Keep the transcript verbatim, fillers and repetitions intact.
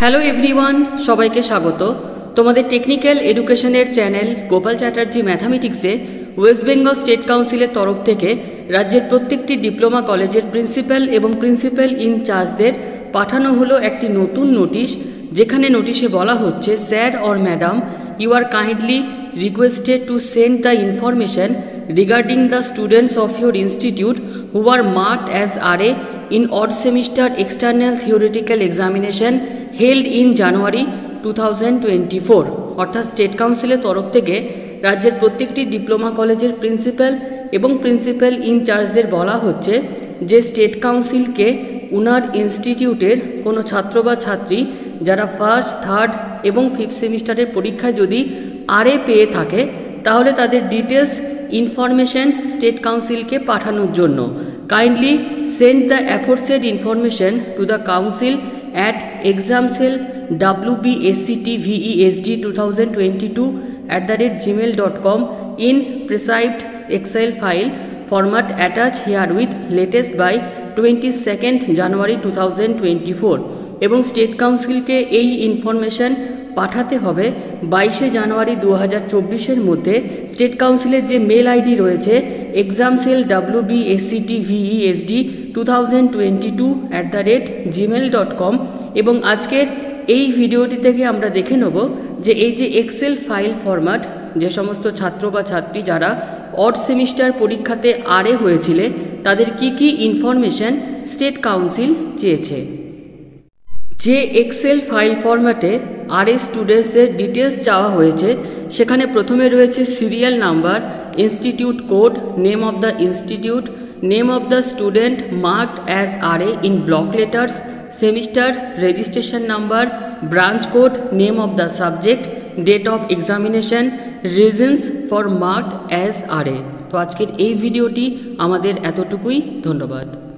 Hello everyone, সবাইকে স্বাগত। তোমাদের টেকনিক্যাল এডুকেশনের চ্যানেল গোপাল চ্যাটার্জি ম্যাথামেটিক্সে ওয়েস্ট বেঙ্গল স্টেট কাউন্সিলের তরফ থেকে রাজ্যের প্রত্যেকটি ডিপ্লোমা কলেজের প্রিন্সিপাল এবং প্রিন্সিপাল ইনচার্জদের পাঠানো হলো একটি নতুন নোটিশ, যেখানে নোটিশে বলা হচ্ছে, sir or madam, you are kindly requested to send the information regarding the students of your institute who are marked as R A in odd semester external theoretical examination held in January twenty twenty-four। অর্থাৎ state কাউন্সিলের তরফ থেকে রাজ্যের প্রত্যেকটি diploma কলেজের principal এবং principal ইনচার্জদের বলা হচ্ছে যে স্টেট কাউন্সিলকে উনার ইনস্টিটিউটের কোনো ছাত্র বা ছাত্রী যারা ফার্স্ট, থার্ড এবং ফিফথ সেমিস্টারের পরীক্ষায় যদি আর এ পেয়ে থাকে, তাহলে তাদের ডিটেলস ইনফরমেশন স্টেট কাউন্সিলকে পাঠানোর জন্য kindly send the aforesaid information to the council at exam cell W B S C T V E S D two thousand twenty two at the rate Gmail dot com in prescribed Excel file format attach herewith latest by twenty second January two thousand twenty four. এবং state কাউন্সিলকে এই information পাঠাতে হবে বাইশে জানুয়ারি দু হাজার চব্বিশের মধ্যে। স্টেট কাউন্সিলের যে মেল আইডি রয়েছে exam cell W B S C T V E S D two thousand twenty two at the rate Gmail dot com. এবং আজকের এই ভিডিওটি থেকে আমরা দেখে নেব যে এই যে এক্সেল ফাইল ফরম্যাট, যে সমস্ত ছাত্র বা ছাত্রী যারা অড সেমিস্টার পরীক্ষাতে আর এ হয়েছিলে তাদের কি কি ইনফরমেশন স্টেট কাউন্সিল চেয়েছে। যে এক্সেল ফাইল ফরম্যাটে আর এ স্টুডেন্টসদের ডিটেলস চাওয়া হয়েছে, সেখানে প্রথমে রয়েছে serial number, institute code, name of the institute, name of the student marked as R A in block letters, semester, registration number, branch code, name of the subject, date of examination, reasons for marked as R A. তো আজকের এই ভিডিওটি আমাদের এতটুকুই। ধন্যবাদ।